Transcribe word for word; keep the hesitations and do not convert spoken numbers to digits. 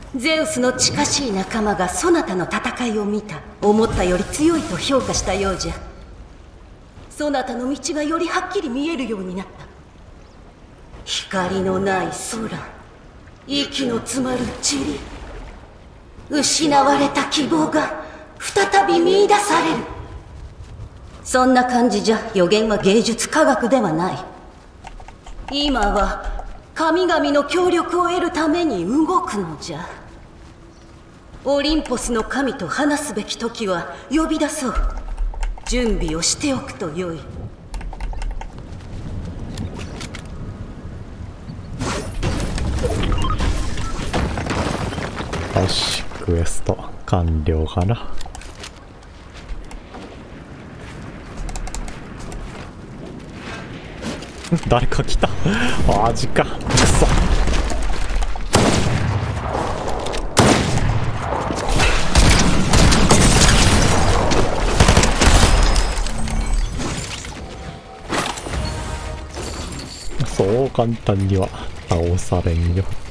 ゼウスの近しい仲間がそなたの戦いを見た。思ったより強いと評価したようじゃ。そなたの道がよりはっきり見えるようになった。光のない空、息の詰まる塵、失われた希望が再び見出される。そんな感じじゃ。予言は芸術科学ではない。今は神々の協力を得るために動くのじゃ。オリンポスの神と話すべき時は呼び出そう。準備をしておくとよい。 よし、クエスト完了かな。誰か来た。マジか。くそ。そう簡単には倒されんよ。